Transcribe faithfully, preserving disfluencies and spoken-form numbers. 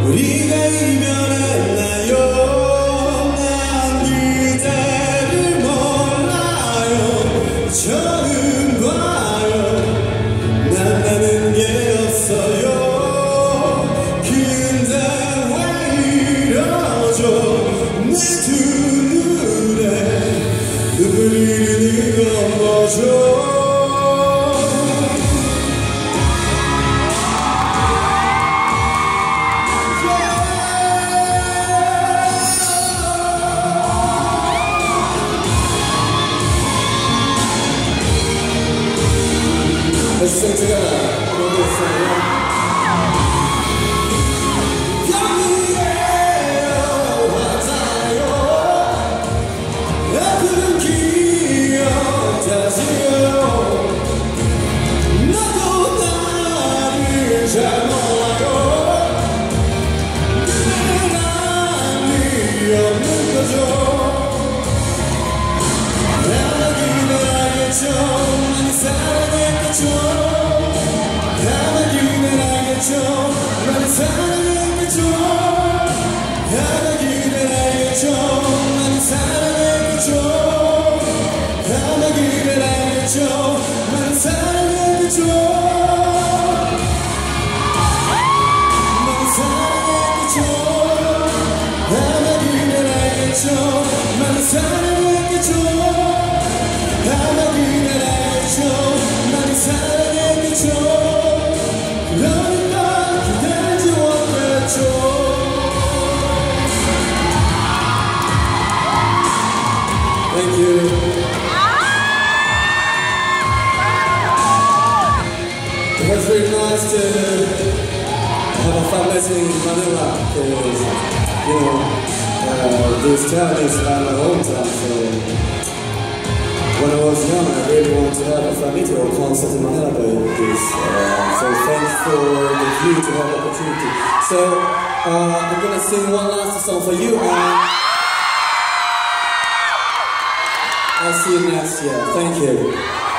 우리가 이별했나요? 난 그대를 몰라요. 저는 봐요. 만나는 게 없어요. 근데 왜 이러죠? 내 두 눈에 눈물이 흐르는 건 뭐죠? Let's sing together. We'll do this song, yeah? 많이 사랑했겠죠. 하나기는 알겠죠. 많이 사랑했겠죠. 하나기는 알겠죠. 많이 사랑했겠죠. 하나기는 알겠죠. 많이 사랑했겠죠. 많이 사랑했겠죠. 하나기는 알겠죠. 많이 사랑했겠죠. 하나기는 알겠죠. 많이 사랑했겠죠. 그러니까 기다리지 못했죠. Thank you. It was very nice to have a fun lesson in Manila because, you know, uh, this town is my hometown, so when I was young, I really wanted to have a Flamitro concert in Manila, but this, uh, so thanks for the view to have the opportunity. So uh, I'm gonna sing one last song for you, and I'll see you next year. Thank you.